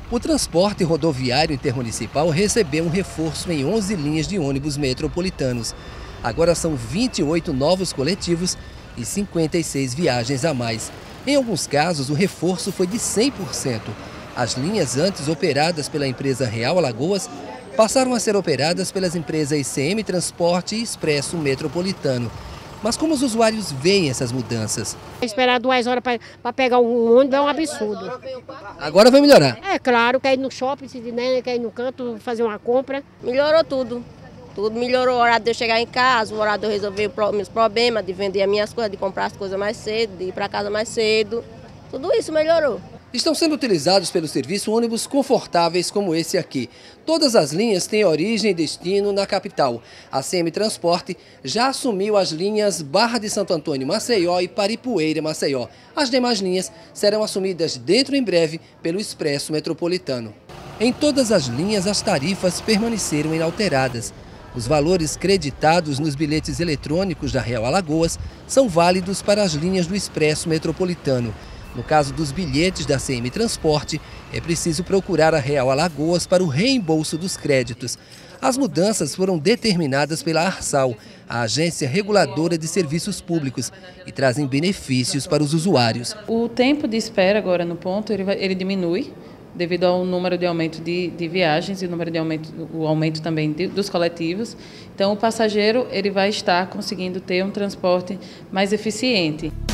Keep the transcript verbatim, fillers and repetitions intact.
O transporte rodoviário intermunicipal recebeu um reforço em onze linhas de ônibus metropolitanos. Agora são vinte e oito novos coletivos e cinquenta e seis viagens a mais. Em alguns casos, o reforço foi de cem por cento. As linhas antes operadas pela empresa Real Alagoas passaram a ser operadas pelas empresas C M Transporte e Expresso Metropolitano. Mas como os usuários veem essas mudanças? Esperar duas horas para pegar um ônibus é um absurdo. Agora vai melhorar. É claro, quer ir no shopping, né, quer ir no canto, fazer uma compra. Melhorou tudo. Tudo melhorou. O horário de eu chegar em casa, o horário de eu resolver os meus problemas, de vender as minhas coisas, de comprar as coisas mais cedo, de ir para casa mais cedo. Tudo isso melhorou. Estão sendo utilizados pelo serviço ônibus confortáveis como esse aqui. Todas as linhas têm origem e destino na capital. A C M Transporte já assumiu as linhas Barra de Santo Antônio Maceió e Paripueira Maceió. As demais linhas serão assumidas dentro em breve pelo Expresso Metropolitano. Em todas as linhas, as tarifas permaneceram inalteradas. Os valores creditados nos bilhetes eletrônicos da Real Alagoas são válidos para as linhas do Expresso Metropolitano. No caso dos bilhetes da C M Transporte, é preciso procurar a Real Alagoas para o reembolso dos créditos. As mudanças foram determinadas pela Arsal, a Agência Reguladora de Serviços Públicos, e trazem benefícios para os usuários. O tempo de espera agora no ponto ele, vai, ele diminui devido ao número de aumento de, de viagens e o número de aumento, o aumento também de, dos coletivos. Então, o passageiro ele vai estar conseguindo ter um transporte mais eficiente.